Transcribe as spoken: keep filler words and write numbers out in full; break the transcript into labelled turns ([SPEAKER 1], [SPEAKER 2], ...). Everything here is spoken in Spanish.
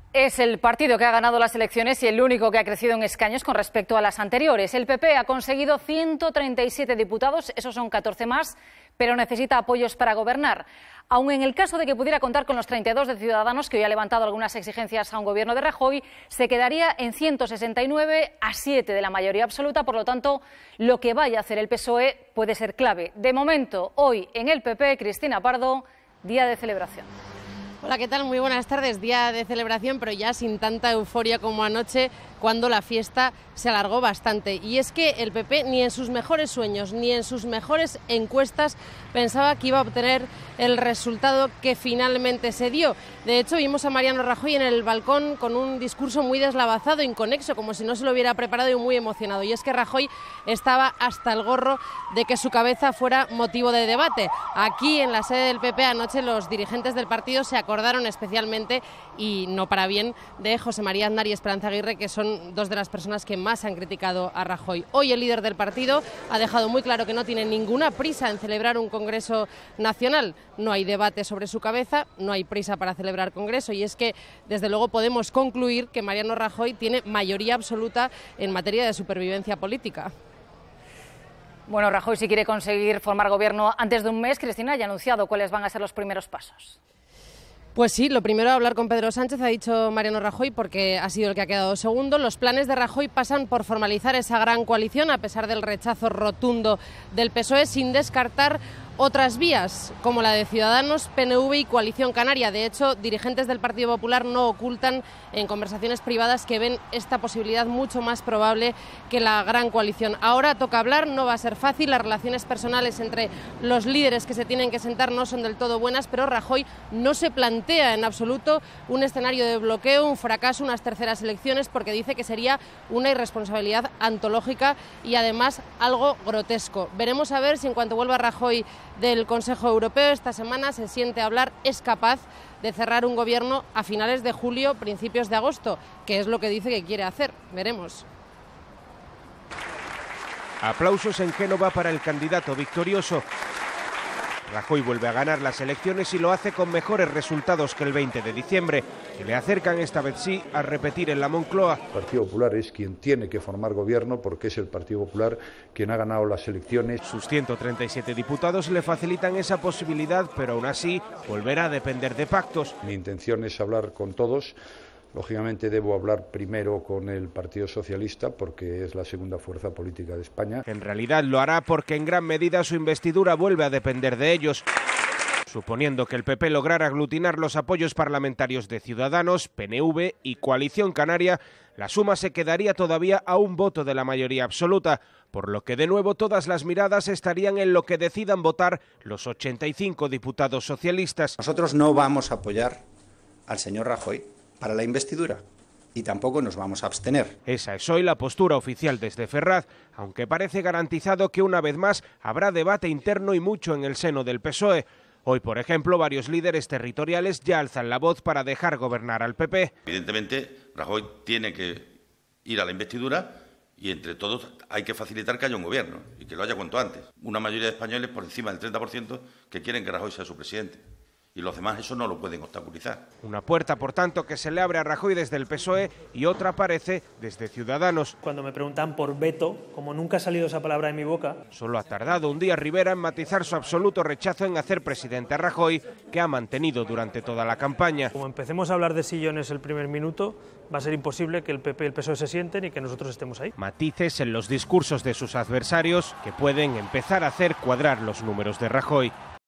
[SPEAKER 1] Es el partido que ha ganado las elecciones y el único que ha crecido en escaños con respecto a las anteriores. El P P ha conseguido ciento treinta y siete diputados, esos son catorce más, pero necesita apoyos para gobernar. Aun en el caso de que pudiera contar con los treinta y dos de Ciudadanos, que hoy ha levantado algunas exigencias a un gobierno de Rajoy, se quedaría en ciento sesenta y nueve a siete de la mayoría absoluta. Por lo tanto, lo que vaya a hacer el P S O E puede ser clave. De momento, hoy en el P P, Cristina Pardo, día de celebración.
[SPEAKER 2] Hola, ¿qué tal? Muy buenas tardes. Día de celebración, pero ya sin tanta euforia como anoche, cuando la fiesta se alargó bastante. Y es que el P P ni en sus mejores sueños, ni en sus mejores encuestas pensaba que iba a obtener el resultado que finalmente se dio. De hecho, vimos a Mariano Rajoy en el balcón con un discurso muy deslavazado, inconexo, como si no se lo hubiera preparado y muy emocionado. Y es que Rajoy estaba hasta el gorro de que su cabeza fuera motivo de debate. Aquí, en la sede del P P, anoche los dirigentes del partido se acordaron especialmente, y no para bien, de José María Aznar y Esperanza Aguirre, que son dos de las personas que más han criticado a Rajoy. Hoy el líder del partido ha dejado muy claro que no tiene ninguna prisa en celebrar un Congreso Nacional. No hay debate sobre su cabeza, no hay prisa para celebrar Congreso, y es que desde luego podemos concluir que Mariano Rajoy tiene mayoría absoluta en materia de supervivencia política.
[SPEAKER 1] Bueno, Rajoy, si quiere conseguir formar gobierno antes de un mes, Cristina ya ha anunciado cuáles van a ser los primeros pasos.
[SPEAKER 2] Pues sí, lo primero, hablar con Pedro Sánchez, ha dicho Mariano Rajoy, porque ha sido el que ha quedado segundo. Los planes de Rajoy pasan por formalizar esa gran coalición, a pesar del rechazo rotundo del P S O E, sin descartar otras vías, como la de Ciudadanos, P N V y Coalición Canaria. De hecho, dirigentes del Partido Popular no ocultan en conversaciones privadas que ven esta posibilidad mucho más probable que la gran coalición. Ahora toca hablar, no va a ser fácil, las relaciones personales entre los líderes que se tienen que sentar no son del todo buenas, pero Rajoy no se plantea en absoluto un escenario de bloqueo, un fracaso, unas terceras elecciones, porque dice que sería una irresponsabilidad antológica y además algo grotesco. Veremos a ver si en cuanto vuelva Rajoy del Consejo Europeo esta semana se siente a hablar, es capaz de cerrar un gobierno a finales de julio, principios de agosto, que es lo que dice que quiere hacer. Veremos.
[SPEAKER 3] Aplausos en Génova para el candidato victorioso. Rajoy vuelve a ganar las elecciones y lo hace con mejores resultados que el veinte de diciembre, que le acercan esta vez sí a repetir en la Moncloa.
[SPEAKER 4] El Partido Popular es quien tiene que formar gobierno, porque es el Partido Popular quien ha ganado las elecciones.
[SPEAKER 3] Sus ciento treinta y siete diputados le facilitan esa posibilidad, pero aún así volverá a depender de pactos.
[SPEAKER 4] Mi intención es hablar con todos. Lógicamente debo hablar primero con el Partido Socialista, porque es la segunda fuerza política de España.
[SPEAKER 3] En realidad lo hará porque en gran medida su investidura vuelve a depender de ellos. Suponiendo que el P P lograra aglutinar los apoyos parlamentarios de Ciudadanos, P N V y Coalición Canaria, la suma se quedaría todavía a un voto de la mayoría absoluta, por lo que de nuevo todas las miradas estarían en lo que decidan votar los ochenta y cinco diputados socialistas.
[SPEAKER 5] Nosotros no vamos a apoyar al señor Rajoy para la investidura, y tampoco nos vamos a abstener.
[SPEAKER 3] Esa es hoy la postura oficial desde Ferraz, aunque parece garantizado que una vez más habrá debate interno y mucho en el seno del P S O E. Hoy, por ejemplo, varios líderes territoriales ya alzan la voz para dejar gobernar al P P.
[SPEAKER 6] Evidentemente, Rajoy tiene que ir a la investidura y entre todos hay que facilitar que haya un gobierno y que lo haya cuanto antes. Una mayoría de españoles por encima del treinta por ciento que quieren que Rajoy sea su presidente. Y los demás eso no lo pueden obstaculizar.
[SPEAKER 3] Una puerta, por tanto, que se le abre a Rajoy desde el P S O E y otra aparece desde Ciudadanos.
[SPEAKER 7] Cuando me preguntan por veto, como nunca ha salido esa palabra de mi boca...
[SPEAKER 3] Solo ha tardado un día Rivera en matizar su absoluto rechazo en hacer presidente a Rajoy, que ha mantenido durante toda la campaña.
[SPEAKER 7] Como empecemos a hablar de sillones el primer minuto, va a ser imposible que el P P y el P S O E se sienten y que nosotros estemos ahí.
[SPEAKER 3] Matices en los discursos de sus adversarios que pueden empezar a hacer cuadrar los números de Rajoy.